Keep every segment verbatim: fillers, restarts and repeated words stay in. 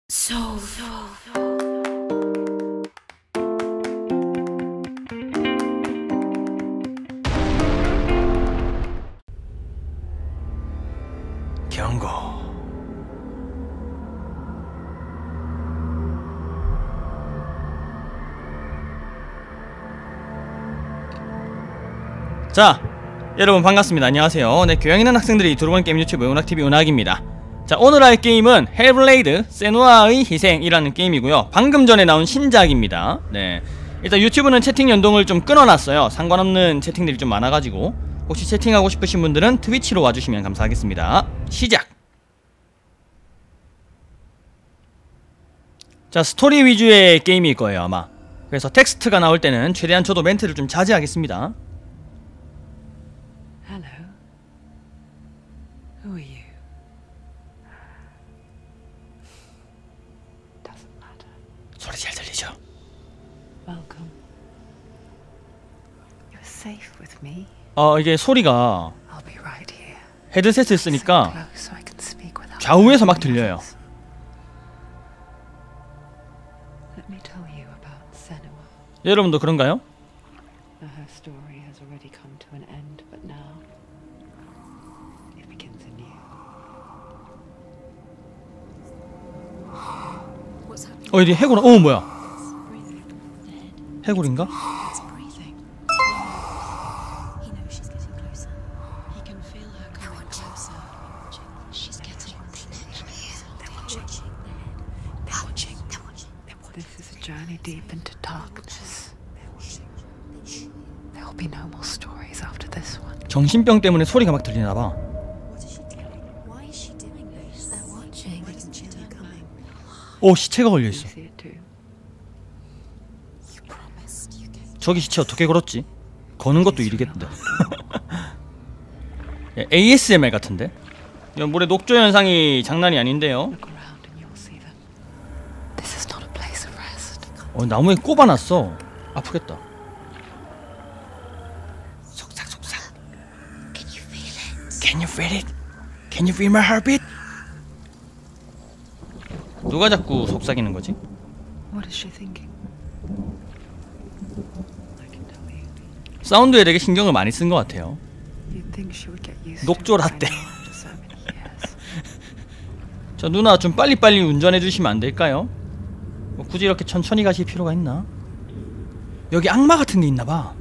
So, so, 경고. 자, 여러분 반갑습니다. 안녕하세요. 네, 교양 있는 학생들이 두루번 게임 유튜브 은학티비 은학입니다. 자, 오늘 할 게임은 헬블레이드 세누아의 희생이라는 게임이고요. 방금 전에 나온 신작입니다. 네, 일단 유튜브는 채팅 연동을 좀 끊어놨어요. 상관없는 채팅들이 좀 많아가지고 혹시 채팅하고 싶으신 분들은 트위치로 와주시면 감사하겠습니다. 시작! 자, 스토리 위주의 게임일 거예요 아마. 그래서 텍스트가 나올 때는 최대한 저도 멘트를 좀 자제하겠습니다. hello. Who are you? Doesn't matter. 소리 잘 들리죠? Welcome. You're safe with me. 어, 이게 소리가 I'll be right here. 헤드셋을 쓰니까 Close so I can speak without 좌우에서 막 들려요. Let me tell you about Senua. 여러분도 그런가요? Now her story has already come to an end, but now it begins anew. What's happening? 어, 이게 해골, 어, 뭐야? Breathing. The head. 해골인가? It's breathing. He knows she's getting closer. He can feel her coming closer. She's getting closer. They're watching. They're watching. They're watching. They're watching. This is a journey deep into darkness. They're watching. There will be no more stories after this one. 정신병 때문에 소리가 막 들리나봐. What is she doing? Why is she doing this? They're watching. They can feel her coming. 오, 시체가 You 걸려있어. see it too. You promised you get. 저기 시체 어떻게 걸었지? 거는 것도 일이겠는데. 에이에스엠알 같은데? 이건 물의 녹조 현상이 장난이 아닌데요. Look around and you'll see that this is not a place of rest. 어, 나무에 꼽아놨어. 아프겠다. 속삭속삭. Can you feel it? Can you feel it? Can you feel my heartbeat? 누가 자꾸 속삭이는 거지? What is she thinking? I can tell you. 사운드에 되게 신경을 많이 쓴 것 같아요. You'd think she would get used 녹조 to it by 라떼. now after so many years. 자, 누나 좀 빨리빨리 운전해 주시면 안 될까요? 뭐 굳이 이렇게 천천히 가실 필요가 있나? 여기 악마 같은 게 있나 봐.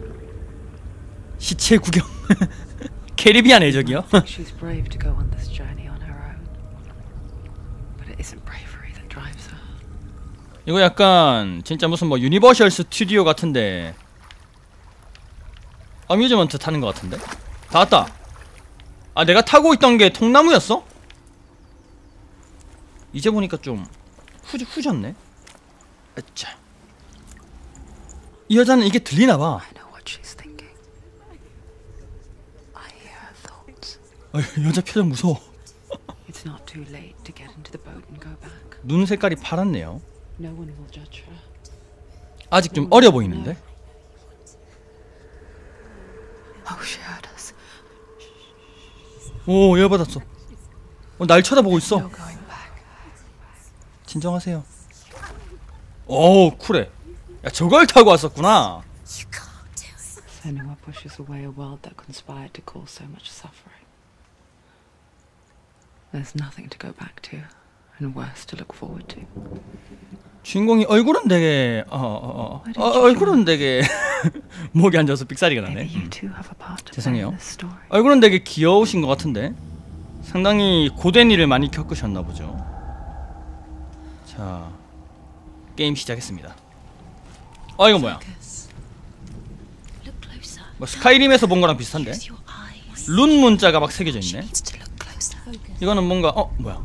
시체 구경. 캐리비안 해적이요? She's brave to go on this journey on her own. But it isn't bravery that drives her. 이거 약간 진짜 무슨 뭐 유니버셜 스튜디오 같은데 어뮤즈먼트 타는 것 같은데? 다 왔다. 아, 내가 타고 있던 게 통나무였어? 이제 보니까 좀 후, 후졌네. 아차. 이 여자는 이게 들리나봐. I know what she's thinking. I hear her thoughts. 어, 여자 표정 무서워. It's not too late to get into the boat and go back. 눈 색깔이 파랗네요. No one will judge her. 아직 좀 어려 보이는데? Oh, she heard us. 오, 열받았어. 어, 날 쳐다보고 있어. No going back. 진정하세요. 오, 쿨해. 야, 저걸 타고 왔었구나. Senua pushes away a world that conspired to cause so much suffering. There's nothing to go back to, and worse to look forward to. 주인공이 얼굴은 되게 어, 어, 어, 어 얼굴은 되게 목이 앉아서 삑사리가 나네. Maybe you too have a part to play 죄송해요. in this story. 얼굴은 되게 귀여우신 것 같은데 상당히 고된 일을 많이 겪으셨나 보죠. 자, 게임 시작했습니다. 어, 이거 뭐야? Look closer. 뭐 스카이림에서 본 거랑 비슷한데? Use your eyes. 룬 문자가 막 새겨져 있네. Needs to look closer. 이거는 뭔가 어, 뭐야?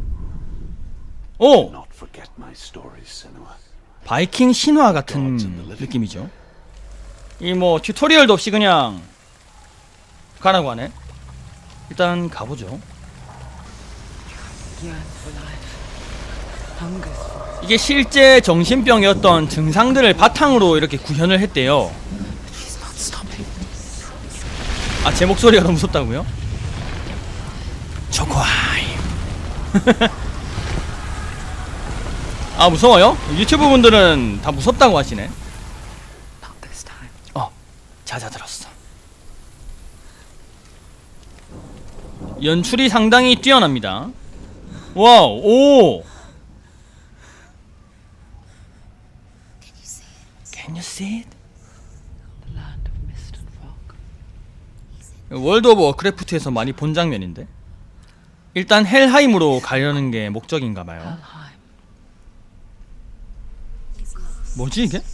오! Not forget my stories, Senua. 바이킹 신화 같은 느낌이죠. 이 뭐 튜토리얼도 없이 그냥 가라고 하네. 일단 가보죠. Yearn for life. Hungers for 이게 실제 정신병이었던 증상들을 바탕으로 이렇게 구현을 했대요. She's not stopping. 아, 제 목소리가 너무 무섭다고요? 초코아임. 아 무서워요? 유튜브 분들은 다 무섭다고 하시네. Not this time. 어 잦아들었어. 연출이 상당히 뛰어납니다. 와우 오. Can you see it? The land of mist and fog. 월드 오브 워크래프트에서 많이 본 장면인데. 일단 헬하임으로 가려는 게 목적인가봐요. Helheim. 뭐지 이게?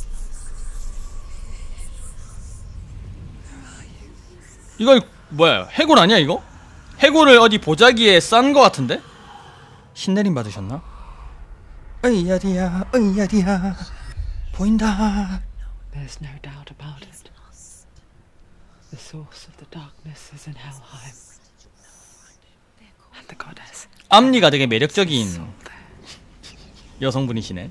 이거 뭐야? 해골 아니야 이거? 해골을 어디 보자기에 싼 거 같은데? 신내림 받으셨나? 으이야리야 으이야리야 보인다. There's no doubt about it. The source of the darkness is in Helheim. And the goddess 앞니가 되게 매력적인 is there. 여성분이시네.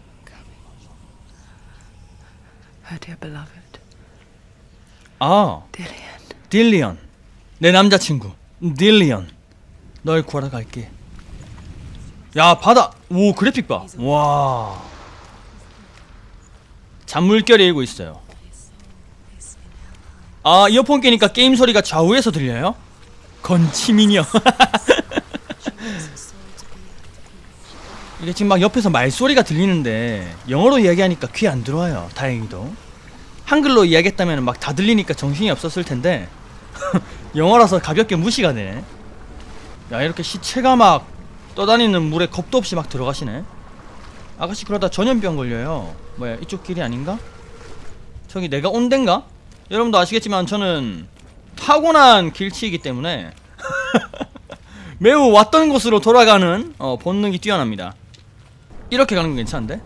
Her dear beloved, 아 Dillian. 딜리언 내 남자친구 딜리언 널 구하러 갈게. 야 바다 오 그래픽 봐. 와 잔물결이 일고 있어요. 아 이어폰 끼니까 게임 소리가 좌우에서 들려요? 건치미녀. 이게 지금 막 옆에서 말소리가 들리는데 영어로 이야기하니까 귀에 안 들어와요. 다행히도 한글로 이야기했다면 막 다 들리니까 정신이 없었을 텐데 영어라서 가볍게 무시가 되네. 야 이렇게 시체가 막 떠다니는 물에 겁도 없이 막 들어가시네. 아가씨 그러다 전염병 걸려요. 뭐야 이쪽 길이 아닌가? 저기 내가 온 데인가? 여러분도 아시겠지만 저는 타고난 길치이기 때문에 매우 왔던 곳으로 돌아가는 어, 본능이 뛰어납니다. 이렇게 가는 건 괜찮은데?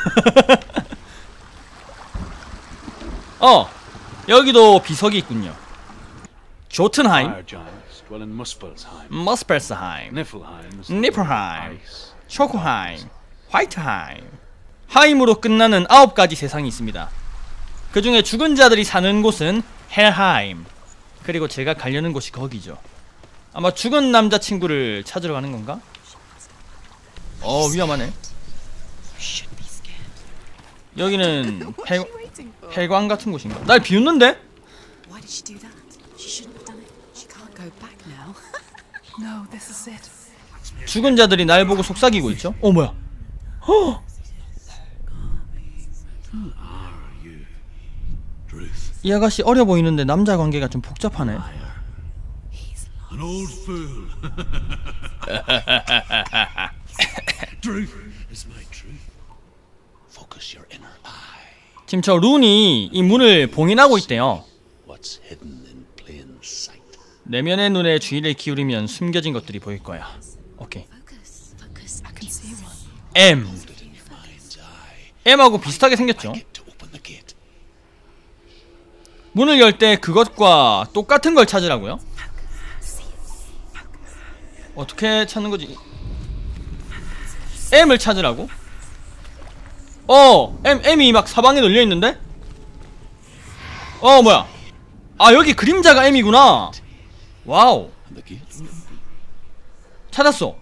어! 여기도 비석이 있군요. 조튼하임, Fire giants dwell in Muspelheim. 머스펠스하임, Niflheim is 니플하임, ice. 초코하임, 화이트하임. 하임으로 끝나는 아홉 가지 세상이 있습니다. 그 중에 죽은 자들이 사는 곳은 헬하임. 그리고 제가 가려는 곳이 거기죠. 아마 죽은 남자친구를 찾으러 가는 건가? 어 위험하네. Should be scared. 여기는 해, 해관 같은 곳인가? 날 비웃는데? Why did she do that? She shouldn't have done it. She can't go back now. No, this is it. 죽은 자들이 날 보고 속삭이고 있죠? 어 뭐야? 허! 이 아가씨 어려 보이는데 남자 관계가 좀 복잡하네. An old fool. Truth is my truth. Focus your inner eye. 지금 저 룬이 이 문을 봉인하고 있대요. What's hidden in plain sight? 내면의 눈에 주의를 기울이면 숨겨진 것들이 보일 거야. 오케이. Focus. Focus. I can see one. M. Hold it in your mind's eye. M하고 비슷하게 생겼죠? Get to open the gate. 문을 열 때 그것과 똑같은 걸 찾으라고요? 어떻게 찾는 거지? M을 찾으라고? 어! M, M이 막 사방에 널려있는데? 어 뭐야? 아 여기 그림자가 M이구나. 와우. And the gate. 찾았어.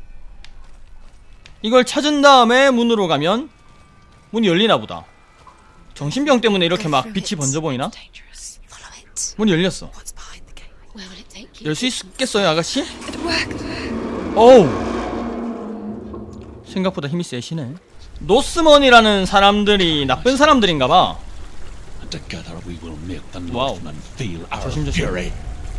이걸 찾은 다음에 문으로 가면 문이 열리나보다. 정신병 때문에 이렇게 막 빛이 번져 보이나? Dangerous. Follow it. 문이 열렸어. What's behind the gate? Where will it take you? 열 수 있겠어요 아가씨? It worked. 어우 생각보다 힘이 세시네. 노스먼이라는 사람들이 나쁜 사람들인가봐. And together we will make the Wow. Northmen feel our 조심, 조심. fury.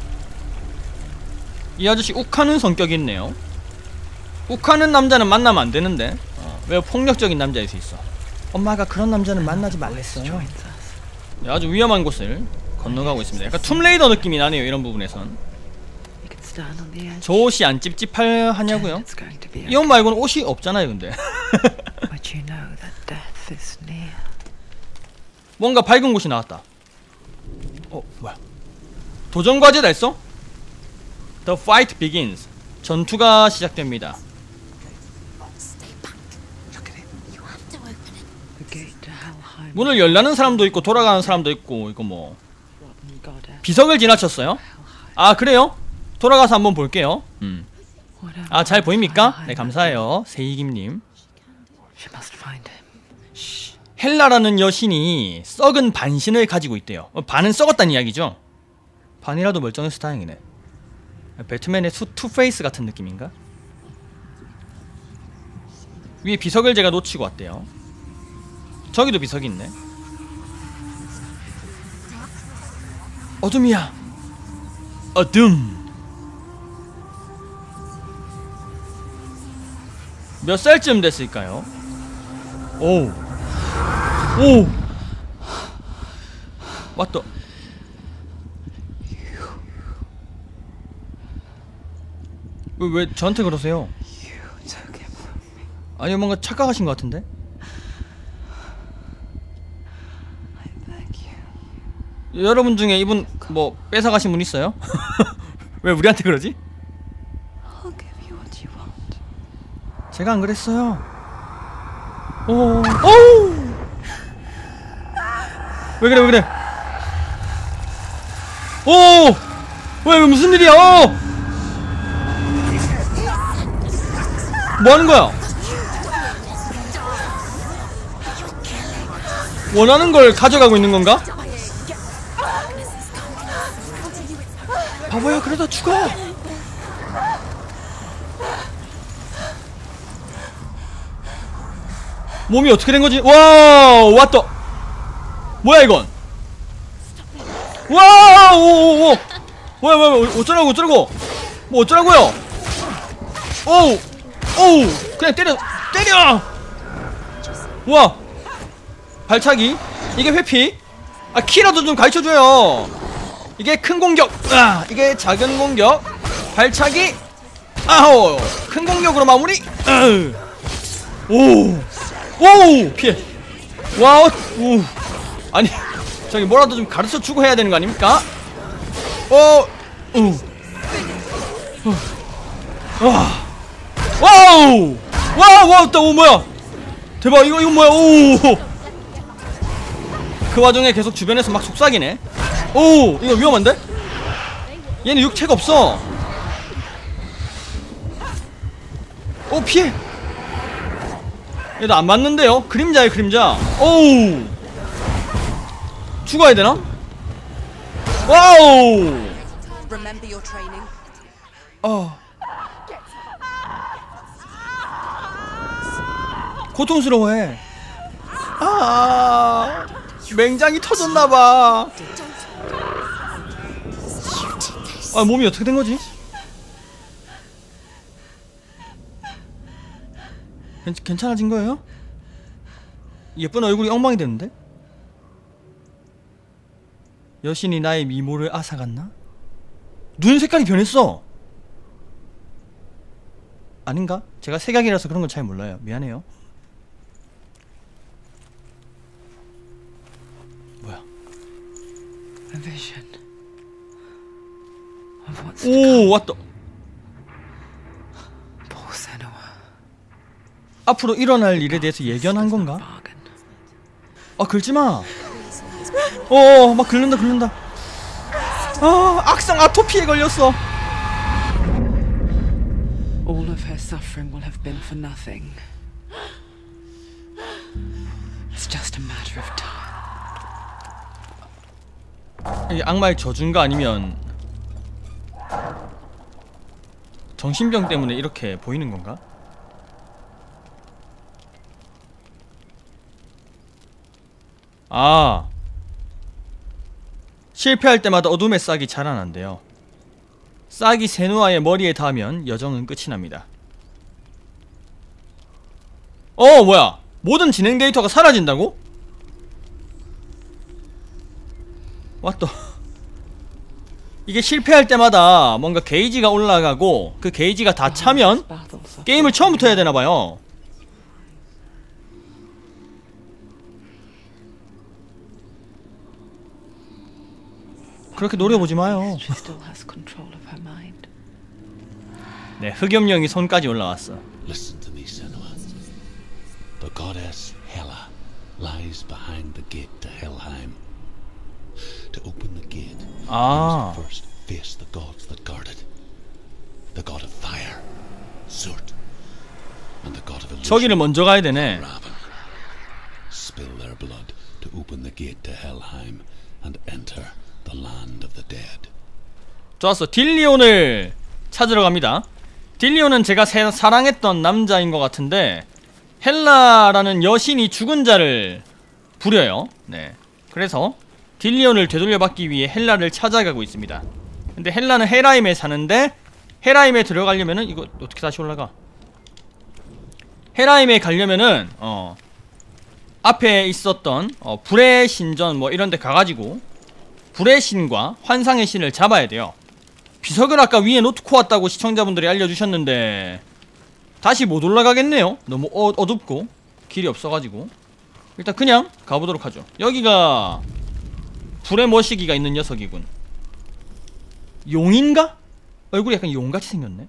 이 아저씨 욱하는 성격이 있네요. 욱하는 남자는 만나면 안 되는데 어, 왜 폭력적인 남자일 수 있어. 엄마가 그런 남자는 만나지 말랬어요. Joins us. 네, 아주 위험한 곳을 건너가고 있습니다. 약간 툼레이더 느낌이 나네요 이런 부분에선. You can stand on the edge. 저 옷이 안 찝찝하냐고요? It's going to be 이 옷 말고는 옷이 없잖아요 근데. but you know that death is near. 뭔가 밝은 곳이 나왔다. 어 뭐야? 도전 과제 달성? The fight begins. 전투가 시작됩니다. Stay back. Look at it. You have to open it. The gate to Helheim. 문을 열라는 사람도 있고 돌아가는 사람도 있고 이거 뭐 Rotten goddess. 비석을 지나쳤어요? 아 그래요? 돌아가서 한번 볼게요. 음. Whatever 아 잘 보입니까? Helheim 네 감사해요 세이김님. She must find him. 헬라라는 여신이 썩은 반신을 가지고 있대요. 어, 반은 썩었다는 이야기죠. 반이라도 멀쩡해서 다행이네. 배트맨의 투, 투페이스 같은 느낌인가? 위에 비석을 제가 놓치고 왔대요. 저기도 비석이 있네. 어둠이야. 어둠. 몇 살쯤 됐을까요? 오. 오. 왔다. 왜, 왜 저한테 그러세요? 아니 뭔가 착각하신 것 같은데? 여러분 중에 이분 뭐 뺏어가신 분 있어요? 왜 우리한테 그러지? 제가 안 그랬어요. 오, 오! 왜 그래 왜 그래? 오! 왜, 왜 무슨 일이야? 어! 뭐 하는 거야? 원하는 걸 가져가고 있는 건가? 바보야, 그러다 죽어. 몸이 어떻게 된 거지? 와우, 왔다. 뭐야 이건? 와우, 오오오. 뭐야 뭐야, 어쩌라고 어쩌라고? 뭐 어쩌라고요? 오우, 오우, 그냥 때려, 때려. 와, 발차기. 이게 회피. 아, 키라도 좀 가르쳐줘요. 이게 큰 공격. 아, 이게 작은 공격. 발차기. 아우, 큰 공격으로 마무리. 으. 오, 오, 피해. 와우, 오. 아니, 저기 뭐라도 좀 가르쳐 주고 해야 되는 거 아닙니까? 어, 우, 와, 와우, 와우, 와우, 또 뭐야? 대박, 이거 이거 뭐야? 오. 그 와중에 계속 주변에서 막 속삭이네. 오, 이거 위험한데? 얘는 육체가 없어. 오, 피해. 얘도 안 맞는데요? 그림자에 그림자. 오우, 죽어야 되나? 와우. 어. 고통스러워해. 아, 맹장이 터졌나봐. 아, 몸이 어떻게 된 거지? 괜, 괜찮아진 거예요? 예쁜 얼굴이 엉망이 됐는데? 여신이 나의 미모를 앗아갔나? 눈 색깔이 변했어. 아닌가? 제가 색약이라서 그런 건 잘 몰라요. 미안해요. 뭐야? A vision of what's to 오, come. 왔다. Poor Senua. 앞으로 일어날 일에 대해서 예견한 건가? Bargain. 아, 긁지마. 어, 막 긁는다 긁는다. 아, 악성 아토피에 걸렸어. All of her suffering will have been for nothing. It's just a matter of time. 이게 악마의 저주인가 아니면 정신병 때문에 이렇게 보이는 건가? 아, 실패할 때마다 어둠의 싹이 자라난대요. 싹이 세누아의 머리에 닿으면 여정은 끝이 납니다. 어, 뭐야? 모든 진행 데이터가 사라진다고? 왔다. 이게 실패할 때마다 뭔가 게이지가 올라가고 그 게이지가 다 차면 게임을 처음부터 해야 되나봐요. 그렇게 노려보지 마요. 네, 흑염룡이 손까지 올라왔어. Listen to me, Senua. The goddess Hela lies behind the gate to Helheim. To open the gate, 아, you must first face the gods that guard it. The god of fire, Surt. and the god of illusion, 저기를 먼저 가야 되네. Raven, spill their blood to open the gate to Helheim and enter the land of the dead. 좋았어. 딜리온을 찾으러 갑니다. 딜리온은 제가 세, 사랑했던 남자인 것 같은데 헬라라는 여신이 죽은 자를 부려요. 네. 그래서 딜리온을 되돌려받기 위해 헬라를 찾아가고 있습니다. 근데 헬라는 헬하임에 사는데 헬하임에 들어가려면은 이거 어떻게 다시 올라가? 헬하임에 가려면은 어 앞에 있었던 어, 불의 신전 뭐 이런 데 가가지고 불의 신과 환상의 신을 잡아야 돼요. 비석을 아까 위에 놓고 왔다고 시청자분들이 알려주셨는데 다시 못 올라가겠네요. 너무 어, 어둡고 길이 없어가지고 일단 그냥 가보도록 하죠. 여기가 불의 머시기가 있는 녀석이군. 용인가? 얼굴이 약간 용같이 생겼네.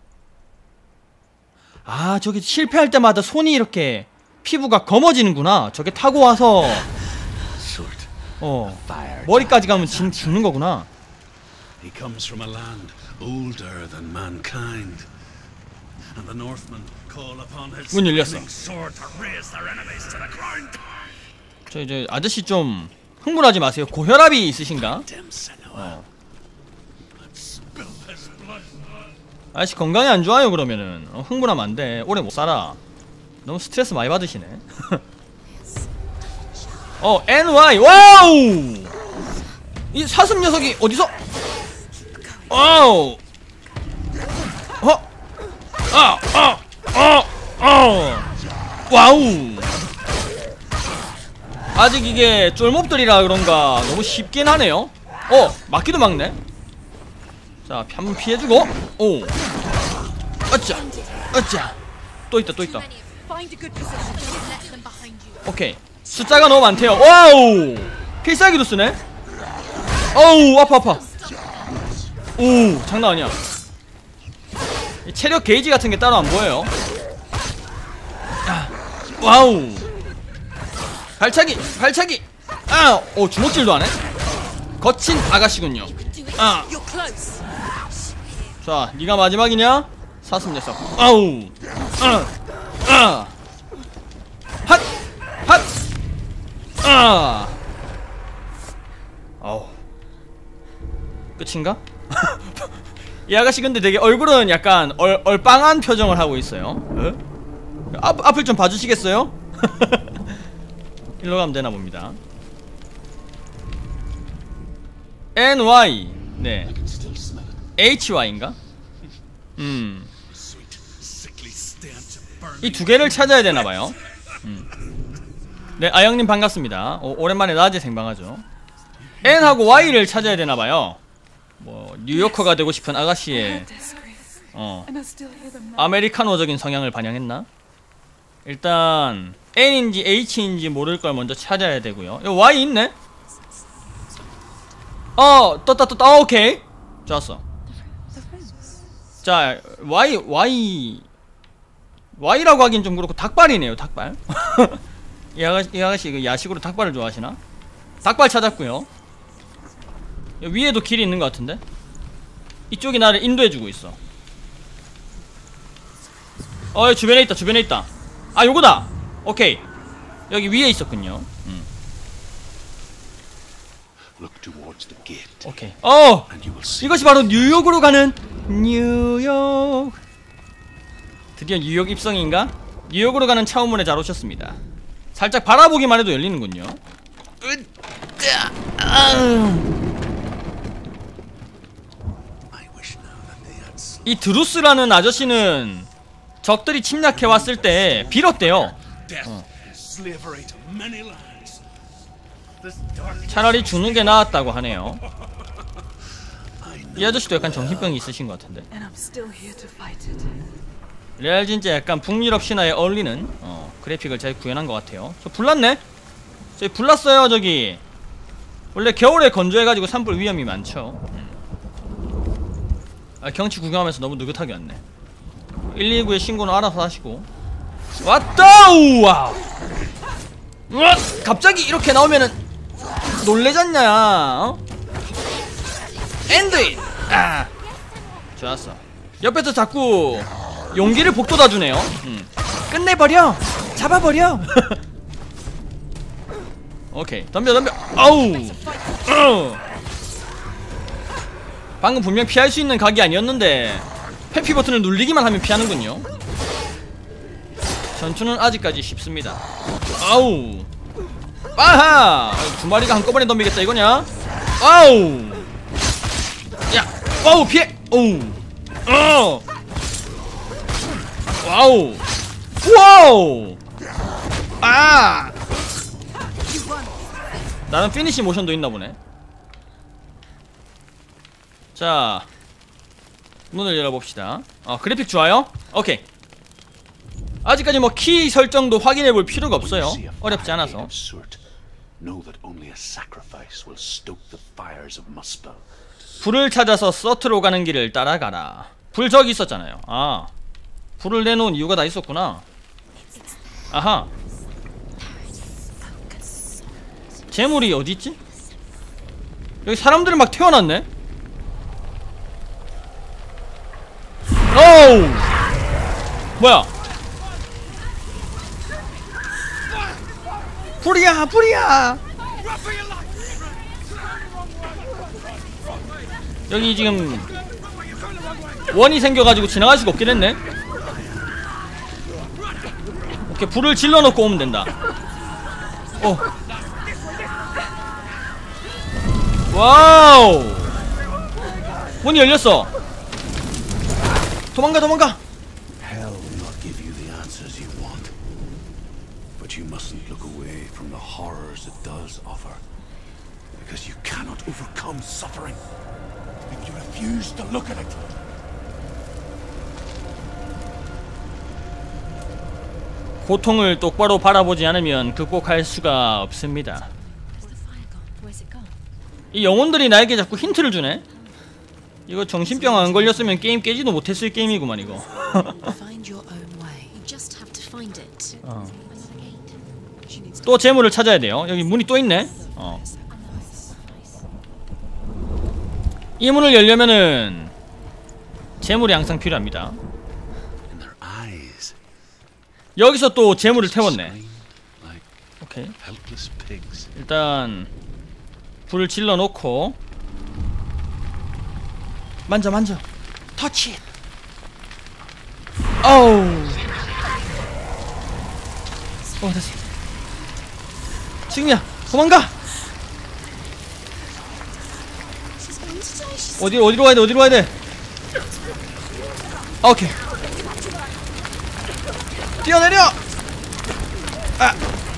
아 저기 실패할 때마다 손이 이렇게 피부가 검어지는구나. 저게 타고 와서 어 머리까지 가면 진 죽는 거구나. He comes from a land older than mankind, and the Northmen call upon his 문 열렸어. flaming sword to raise their enemies to the ground. 저 이제 아저씨 좀 흥분하지 마세요. 고혈압이 있으신가? 어. Spill his blood. 아저씨 건강이 안 좋아요. 그러면은 어, 흥분하면 안 돼. 오래 못 살아. 너무 스트레스 많이 받으시네. 어 엔와이 와우! 이 사슴 녀석이 어디서? 와우! 어? 아! 아! 아! 아! 와우! 아직 이게 쫄몹들이라 그런가 너무 쉽긴 하네요. 어! 막기도 막네. 자 한번 피해주고 오! 어짜! 어짜! 또 있다 또 있다. Find a good position. Don't let them behind you. 오케이. 숫자가 너무 많대요. 와우! 필살기도 쓰네? 어우 아파 아파. 오 장난 아니야. 체력 게이지 같은 게 따로 안 보여요. 야, 와우. 발차기 발차기. 아, 오 주먹질도 하네. 거친 아가씨군요. 아, You're close. 자 네가 마지막이냐? 사슴 녀석. 아우. 아, 아. 핫, 핫. 아. 아우. 끝인가? 이 아가씨 근데 되게 얼굴은 약간 얼, 얼빵한 표정을 하고 있어요. 어? 앞, 앞을 좀 봐주시겠어요? 일로 가면 되나 봅니다. 엔와이 네 I can still smell it. 에이치와이인가? 음. Sweet, sickly stench of burning. 이 두 개를 찾아야 되나봐요. 음. 네 아영님 반갑습니다. 오, 오랜만에 낮에 생방하죠. N하고 Y를 찾아야 되나봐요. 뭐 뉴요커가 되고 싶은 아가씨의 어 And I still hear them now. 아메리카노적인 성향을 반영했나? 일단 N인지 H인지 모를 걸 먼저 찾아야 되고요. 여기 Y 있네? 어 떴다 떴다. 어, 오케이 좋았어. 자 Y Y Y라고 하긴 좀 그렇고 닭발이네요. 닭발. 이 아가씨 이 아가씨 그 야식으로 닭발을 좋아하시나? 닭발 찾았고요. 위에도 길이 있는 것 같은데? 이쪽이 나를 인도해주고 있어. 어 여기 주변에 있다 주변에 있다. 아 요거다. 오케이 여기 위에 있었군요. 음. Look towards the gate, 오케이 어 and you will see. 이것이 바로 뉴욕으로 가는 뉴욕. 드디어 뉴욕 입성인가? 뉴욕으로 가는 차원문에 잘 오셨습니다. 살짝 바라보기만 해도 열리는군요. 으짜 아. 이 드루스라는 아저씨는 적들이 침략해왔을 때 빌었대요. Death and slavery to many lands. This dark 차라리 죽는 게 나았다고 하네요. 이 아저씨도 약간 정신병이 있으신 것 같은데. And I'm still here to fight it. 레알 진짜 약간 북유럽 신화에 어울리는 어, 그래픽을 잘 구현한 것 같아요. 저 불났네? 저기 불났어요 저기. 원래 겨울에 건조해가지고 산불 위험이 많죠. 음. 아, 경치 구경하면서 너무 느긋하게 왔네. 일이구의 신고는 알아서 하시고. 왔다! 우와! 우와! 갑자기 이렇게 나오면은 놀래잖냐? 어? 엔드잇! 아! 좋았어. 옆에서 자꾸 용기를 북돋아주네요. 음. 끝내버려! 잡아버려! 오케이, 덤벼 덤벼. 아우. 어. 방금 분명 피할 수 있는 각이 아니었는데 회피 버튼을 눌리기만 하면 피하는군요. 전투는 아직까지 쉽습니다. 아우. 빠하! 두 마리가 한꺼번에 덤비겠다 이거냐? 아우. 야, 와우 피해. 오우. 어. 와우. 와우. 아. 나는 피니시 모션도 있나 보네. 자, 문을 열어봅시다. 어, 그래픽 좋아요? 오케이. 아직까지 뭐 키 설정도 확인해 볼 필요가 없어요. 어렵지 않아서. 불을 찾아서 서트로 가는 길을 따라가라. 불 저기 있었잖아요. 아, 불을 내놓은 이유가 다 있었구나. 아하. 재물이 어디 있지? 여기 사람들이 막 태어났네. 오우. 뭐야? 불이야, 불이야. 여기 지금 원이 생겨가지고 지나갈 수가 없긴 했네. 오케이, 불을 질러놓고 오면 된다. 어. 와우. 문이 열렸어. 도망가, 도망가. Hell will not give you the answers you want, but you mustn't look away from the horrors it does offer, because you cannot overcome suffering if you refuse to look at it. 고통을 똑바로 바라보지 않으면 극복할 수가 없습니다. 이 영혼들이 나에게 자꾸 힌트를 주네. 이거 정신병 안 걸렸으면 게임 깨지도 못했을 게임이구만 이거. 어. 또 재물을 찾아야 돼요. 여기 문이 또 있네. 어. 이 문을 열려면은 재물이 항상 필요합니다. 여기서 또 재물을 태웠네. 오케이. 일단 불을 질러 놓고 만져 만져 터치. 어우. 어, 됐어. 지금이야. 도망가. 어디 어디로 가야 돼? 어디로 가야 돼? 아, 오케이. 뛰어내려. 아.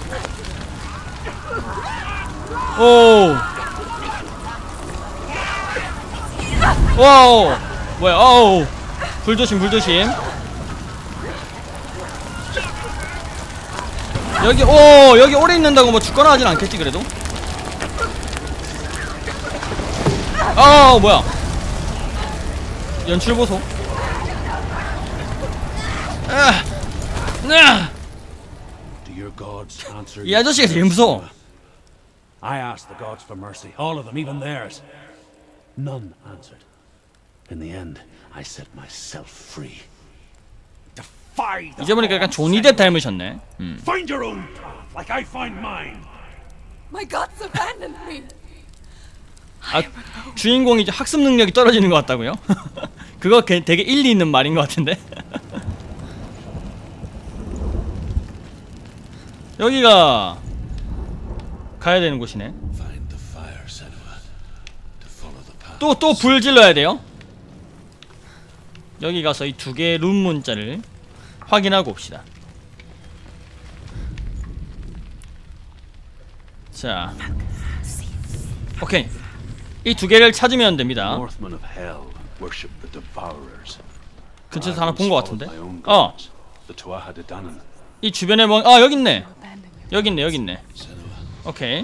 오. 와우. 뭐야? 어우. 불조심, 불조심. 여기, 오, 여기 오래 있는다고 뭐 죽거나 하진 않겠지 그래도? 아, 뭐야? 연출 보소. 아, 아. 이 아저씨가 제일 무서워. I asked the gods for mercy, all of them, even theirs. None answered. In the end, I set myself free. Defy the 이제 보니까 약간 조니 뎁 닮으셨네. 음. Find your own path, like I find mine. My gods abandoned me. 아, 주인공이 이제 학습 능력이 떨어지는 것 같다고요? 그거 되게 일리 있는 말인 것 같은데. 여기가 가야 되는 곳이네. 또 또 불 질러야 돼요. 여기 가서 이 두 개의 룸 문자를 확인하고 옵시다. 자, 오케이. 이 두 개를 찾으면 됩니다. 근처에서 하나 본 것 같은데? 어! 이 주변에 뭐, 아, 여기 있네! 여기 있네, 여기 있네. 오케이.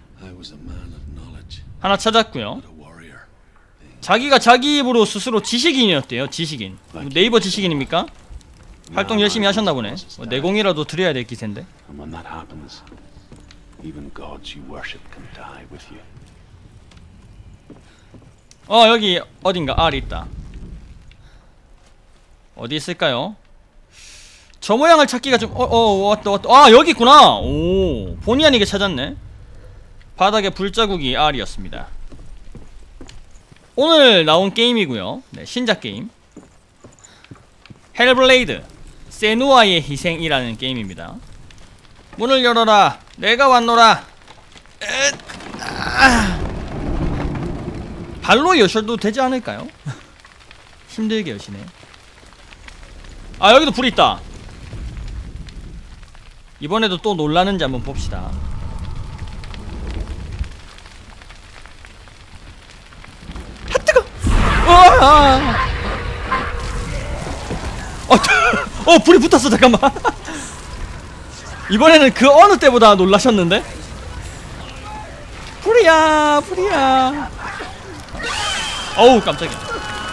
하나 찾았고요. 자기가 자기 입으로 스스로 지식인이었대요. 지식인. 네이버 지식인입니까? 활동 열심히 하셨나 보네. 뭐 내공이라도 드려야 될 기세인데. 어, 여기 어딘가 알이 있다. 어디 있을까요? 저 모양을 찾기가 좀, 어, 어, 왔다, 왔다. 아, 여기 있구나! 오, 본의 아니게 찾았네. 바닥에 불자국이 R이었습니다. 오늘 나온 게임이고요. 네, 신작 게임. 헬블레이드, 세누아의 희생이라는 게임입니다. 문을 열어라. 내가 왔노라. 에, 아. 발로 여셔도 되지 않을까요? 힘들게 여시네. 아, 여기도 불이 있다. 이번에도 또 놀라는지 한번 봅시다. 아, 뜨거! 아, 어, 어, 불이 붙었어. 잠깐만. 이번에는 그 어느 때보다 놀라셨는데? 불이야, 불이야. 어우, 깜짝이야.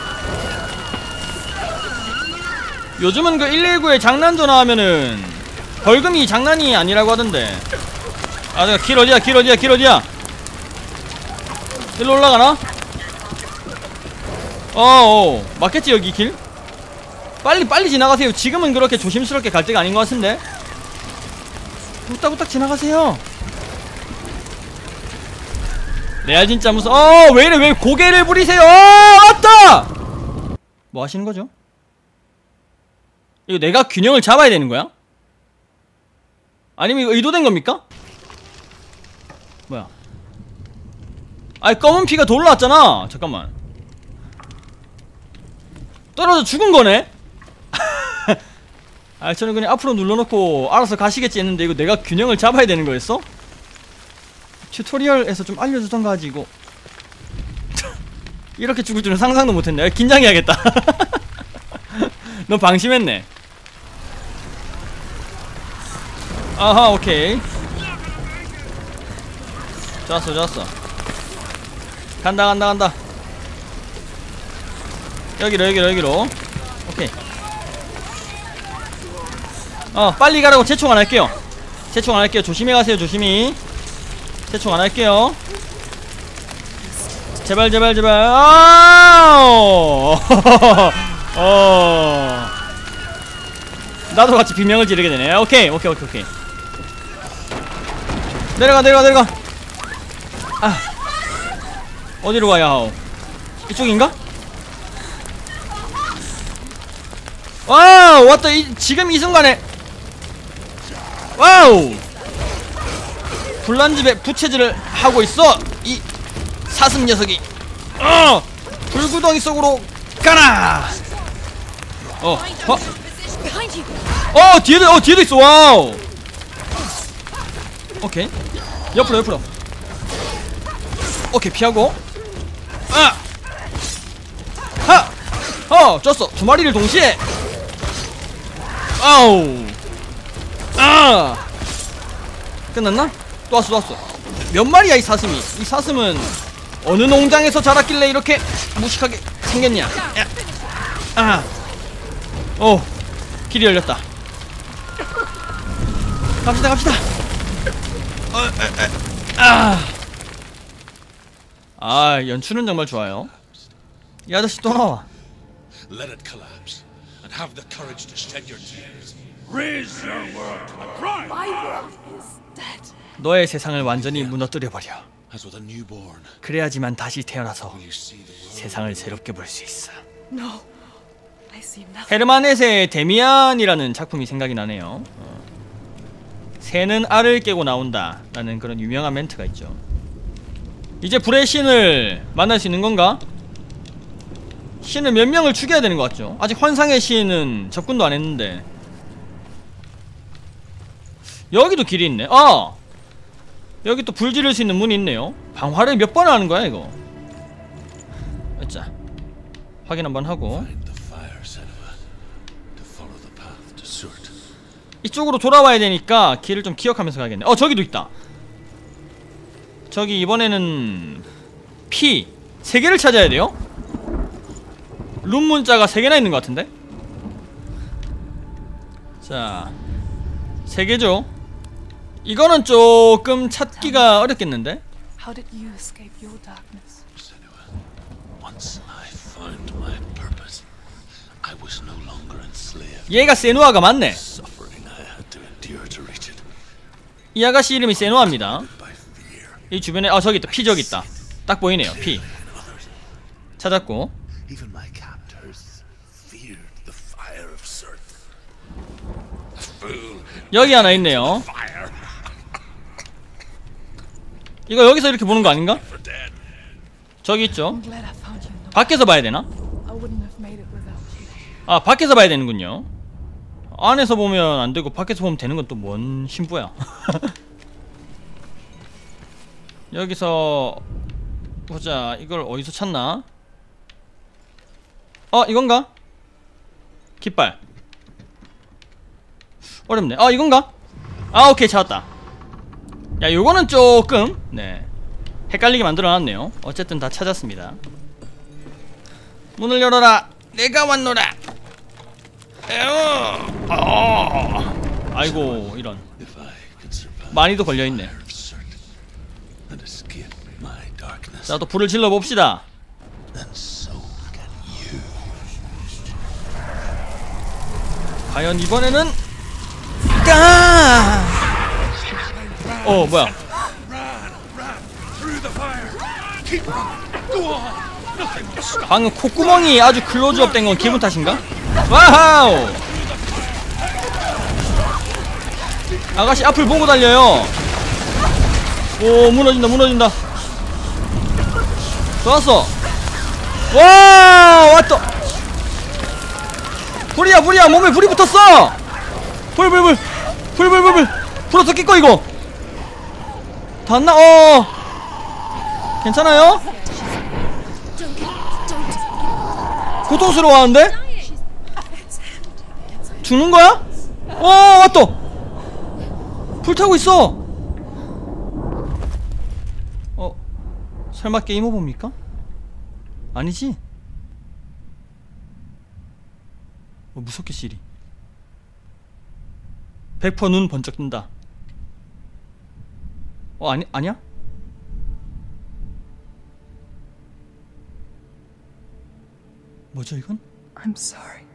요즘은 그 일일구에 장난 전화하면은 벌금이 장난이 아니라고 하던데. 아, 내가 길 어디야, 길 어디야, 길 어디야. 일로 올라가나? 어어, 맞겠지 여기 길? 빨리 빨리 지나가세요. 지금은 그렇게 조심스럽게 갈 때가 아닌 것 같은데. 후딱후딱 지나가세요. 레알 진짜 무슨, 어, 왜이래, 왜 고개를 부리세요. 어, 왔다. 뭐 하시는 거죠? 이거 내가 균형을 잡아야 되는 거야? 아니면 이거 의도된 겁니까? 뭐야? 아니, 검은 피가 더 올라왔잖아. 잠깐만. 떨어져 죽은 거네? 아, 저는 그냥 앞으로 눌러놓고 알아서 가시겠지 했는데 이거 내가 균형을 잡아야 되는 거였어? 튜토리얼에서 좀 알려주던가 하지 이거. 이렇게 죽을 줄은 상상도 못했네. 긴장해야겠다. 너 방심했네. 아하, 오케이. 좋았어, 좋았어. 간다, 간다, 간다. 여기로, 여기로, 여기로. 오케이. 어, 빨리 가라고 재촉 안 할게요. 재촉 안 할게요. 조심히 가세요, 조심히. 재촉 안 할게요. 제발, 제발, 제발. 아우! 어. 나도 같이 비명을 지르게 되네. 오케이, 오케이, 오케이, 오케이. 내려가, 내려가, 내려가. 아. 어디로 가야 하오? 이쪽인가? 와우, 왔다. 이, 지금 이 순간에. 와우. 불난집에 부채질을 하고 있어. 이 사슴 녀석이. 어! 불구덩이 속으로 가라. 어, 어, 어, 뒤에도, 어, 뒤에도 있어. 와우. 오케이. 옆으로, 옆으로. 오케이, 피하고. 아! 하! 어, 쪘어. 두 마리를 동시에. 아우. 아! 끝났나? 또 왔어, 또 왔어. 몇 마리야, 이 사슴이? 이 사슴은 어느 농장에서 자랐길래 이렇게 무식하게 생겼냐? 야. 아. 오, 길이 열렸다. 갑시다, 갑시다. 어, 에, 에. 아. 아, 연출은 정말 좋아요. 이 아저씨 또 나와. Let it collapse and have the courage to shed your tears. Raise your world to the prime. My world is dead. 너의 세상을 완전히 무너뜨려버려. As with a newborn, 그래야지만 다시 태어나서 you see the world. 세상을 새롭게 볼 수 있어. No. I see nothing. 헤르만 헤세의 데미안이라는 작품이 생각이 나네요. 어. 새는 알을 깨고 나온다 라는 그런 유명한 멘트가 있죠. 이제 불의 신을 만날 수 있는 건가? 신을 몇 명을 죽여야 되는 것 같죠. 아직 환상의 신은 접근도 안 했는데. 여기도 길이 있네. 아! 여기 또 불 지를 수 있는 문이 있네요. 방화를 몇 번 하는 거야 이거. 자, 확인 한번 하고. Find the fire, Senua, to follow the path to Surt. 이쪽으로 돌아와야 되니까 길을 좀 기억하면서 가야겠네. 어, 저기도 있다. 저기 이번에는 피 세 개를 찾아야 돼요? 룸 문자가 세 개나 있는 것 같은데? 자, 세 개죠? 이거는 조금 찾기가 어렵겠는데? How did you escape your darkness? Senua, once I found my purpose, I was no longer enslaved. 얘가 세누아가 맞네. Suffering I had to endure to reach it. 이 아가씨 이름이 세누아입니다. By fear. 이 주변에 아 저기 있다. 피 저기 있다. 딱 보이네요. 피 찾았고. Even my captors feared the fire of Sirth. A fool. 여기 하나 있네요. Fire 이거 여기서 이렇게 보는 거 아닌가? for dead. 저기 있죠. I'm glad I found you. No, 밖에서 봐야 되나? I wouldn't have made it without you. 아 밖에서 봐야 되는군요. 안에서 보면 안 되고 밖에서 보면 되는 건 또 뭔 신부야. 여기서 보자. 이걸 어디서 찾나? 어 이건가? 깃발 어렵네. 아 이건가? 아 오케이 찾았다. 야 요거는 조금 네 헷갈리게 만들어놨네요. 어쨌든 다 찾았습니다. 문을 열어라. 내가 왔노라. 에어. 어. 아이고 이런 If I could survive 많이도 걸려있네. the fire of Sirth and escape my darkness, 자 또 불을 질러 봅시다. then so can you. 과연 이번에는 까! 어 뭐야? Through the fire. Keep running. Go on. Nothing will stop. 방금 콧구멍이 아주 클로즈업 된 건 기분 탓인가? 와우! 아가씨 앞을 보고 달려요. 오 무너진다 무너진다. 좋았어. 와 왔다. 불이야 불이야 몸에 불이 붙었어. 불 불 불 불 불 불 불어서 끼꺼 이거. 다 왔나? 어 괜찮아요? 고통스러워하는데? 죽는 거야? 와 왔다. 불타고 있어. 어 설마 게임 오버입니까? 아니지? 어, 무섭게 시리. 백 퍼센트 눈 번쩍 뜬다. 어 아니 아니야? 뭐죠 이건? I'm sorry.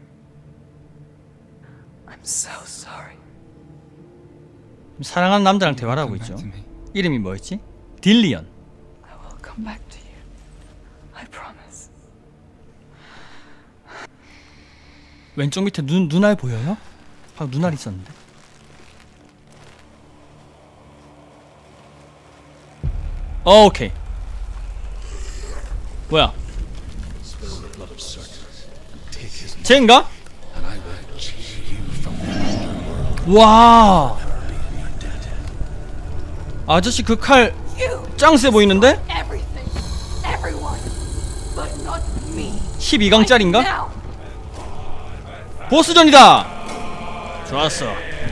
I'm so sorry. 사랑하는 남자랑 대화를 하고 있죠. 이름이 뭐였지? 딜리언. I will come back to you. I promise. 왼쪽 밑에 눈 눈알 보여요? 방금 눈알 있었는데. 어, 오케이. 뭐야? 쟤인가? 와. 아저씨 그 칼 짱 세 보이는데? Everything. Everyone. But not me. 십이 강짜리인가? Now. 보스전이다. 좋았어.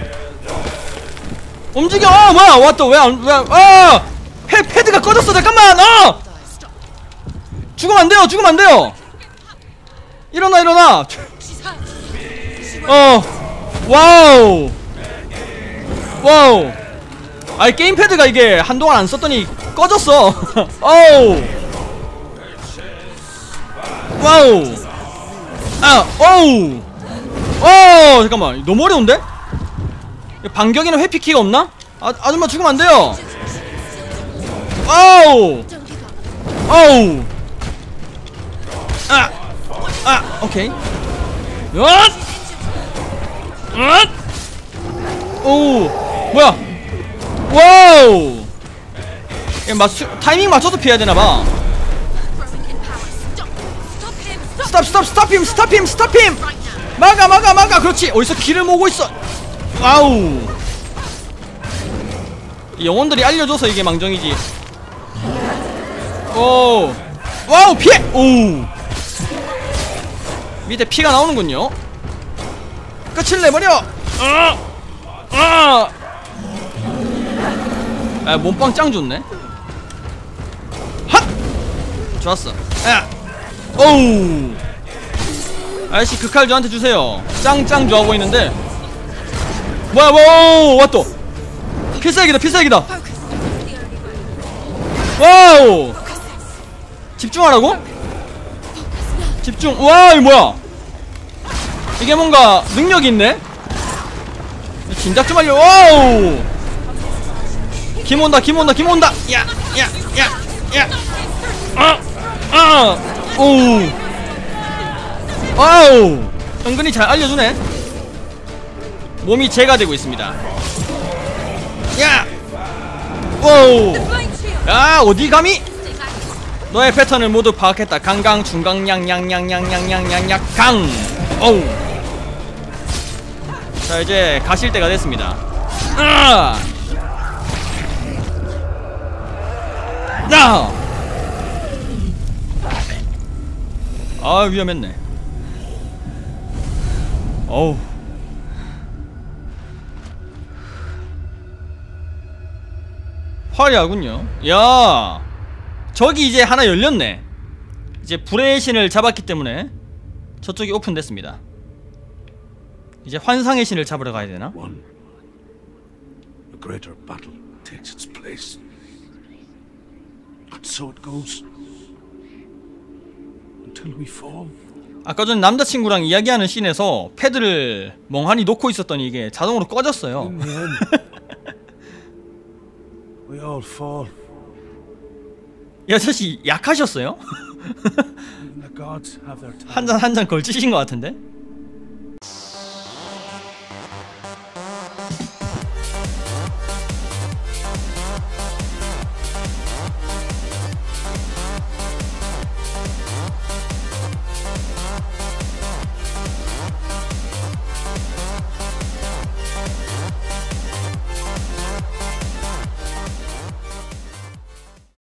움직여. 어 뭐야 왔다. 왜안 왜? 아 패 패드가 꺼졌어. 잠깐만. 어 죽으면 안 돼요. 죽으면 안 돼요. 일어나 일어나. 어 와우 와우. 아이 게임패드가 이게 한동안 안 썼더니 꺼졌어. 어우 와우 아 어우 어 잠깐만 너무 어려운데? 반격이나 회피키가 없나? 아, 아줌마 죽으면 안 돼요. 어우 어우 아 아 오케이 엇! 엇! 오 뭐야 와우 얘 맞추 타이밍 맞춰서 피해야 되나봐. 스탑 스탑 스탑 힘 스탑 힘 스탑 힘 막아 막아 막아. 그렇지. 어디서 길을 모으고 있어. 와우 영혼들이 알려줘서 이게 망정이지. 오 와우 피해. 오 밑에 피가 나오는군요. 끝을 내버려. 아, 아. 아 몸빵 짱 좋네. 핫 좋았어. 야 오우 아저씨 그 칼 저한테 주세요. 짱짱 좋아 보이는데. 뭐야 뭐 왔다. 필살기다 필살기다. 와우 집중하라고? 집중. 와 이거 뭐야 이게 뭔가 능력이 있네? 진작 좀 하려. 와우! 김 온다, 김 온다, 김 온다! 야! 야! 야! 야! 아! 아! 오우! 와우! 은근히 잘 알려주네? 몸이 재가 되고 있습니다. 야! 오우! 야! 어디 감히? 너의 패턴을 모두 파악했다. 강강, 중강, 양양양양양양양양 강! 오우! 자, 이제 가실 때가 됐습니다. 아! 야! 아, 위험했네. 어우. 화려하군요. 야, 저기 이제 하나 열렸네. 이제 불의 신을 잡았기 때문에 저쪽이 오픈됐습니다. 이제 환상의 신을 잡으러 가야 되나? One. A greater battle takes its place. And so it goes. Until we fall. 아까 전에 남자친구랑 이야기하는 씬에서 패드를 멍하니 놓고 있었더니 이게 자동으로 꺼졌어요. In the end, we all fall. 이 아저씨 약하셨어요? Even the gods have their time. 한 잔 한 잔 걸치신 것 같은데?